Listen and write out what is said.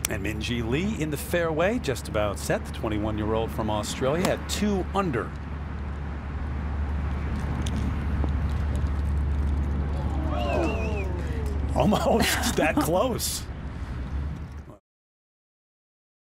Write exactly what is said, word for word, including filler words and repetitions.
And Minjee Lee in the fairway, just about set. The twenty-one-year-old from Australia had two under. Almost that close.